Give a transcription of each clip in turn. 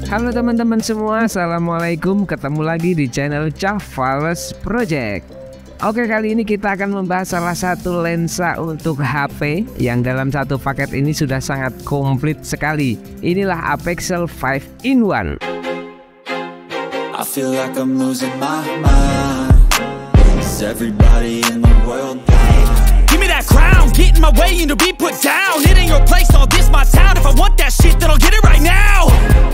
Halo teman-teman semua, assalamualaikum. Ketemu lagi di channel Cahfales Project. Oke, kali ini kita akan membahas salah satu lensa untuk HP yang dalam satu paket ini sudah sangat komplit sekali. Inilah Apexel 5-in-1. I feel like I'm losing my mind. Is everybody in the world blind? Give me that crown, get in my way and to be put down. It ain't your place, all this my town. If I want that shit, then I'll get it right now.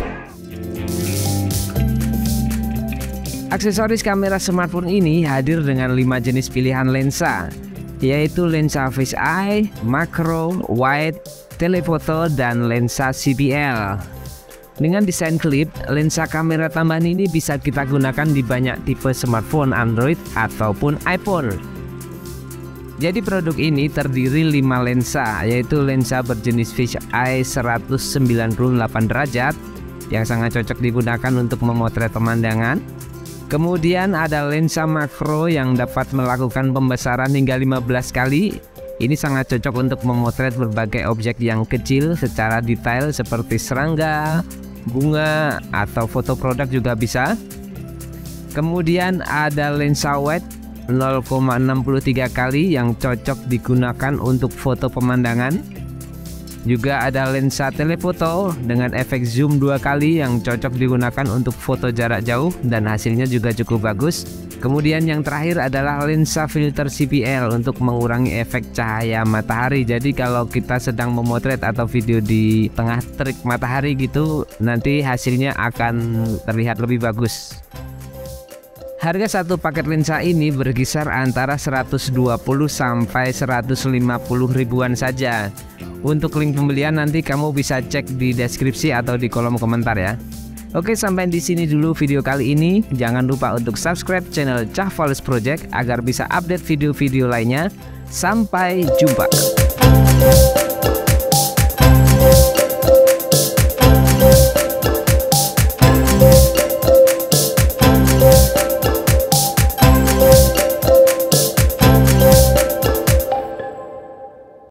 Aksesoris kamera smartphone ini hadir dengan 5 jenis pilihan lensa, yaitu lensa fisheye, makro, wide, telefoto, dan lensa CPL. Dengan desain klip, lensa kamera tambahan ini bisa kita gunakan di banyak tipe smartphone Android ataupun iPhone. Jadi produk ini terdiri 5 lensa, yaitu lensa berjenis fisheye 198 derajat yang sangat cocok digunakan untuk memotret pemandangan. Kemudian ada lensa makro yang dapat melakukan pembesaran hingga 15 kali. Ini sangat cocok untuk memotret berbagai objek yang kecil secara detail seperti serangga, bunga, atau foto produk juga bisa. Kemudian ada lensa wide 0,63 kali yang cocok digunakan untuk foto pemandangan. Juga ada lensa telefoto dengan efek zoom 2 kali yang cocok digunakan untuk foto jarak jauh dan hasilnya juga cukup bagus. Kemudian yang terakhir adalah lensa filter CPL untuk mengurangi efek cahaya matahari. Jadi kalau kita sedang memotret atau video di tengah terik matahari gitu, nanti hasilnya akan terlihat lebih bagus. Harga satu paket lensa ini berkisar antara 120 sampai 150 ribuan saja. Untuk link pembelian nanti kamu bisa cek di deskripsi atau di kolom komentar ya. Oke, sampai di sini dulu video kali ini. Jangan lupa untuk subscribe channel Cahfales Project agar bisa update video-video lainnya. Sampai jumpa.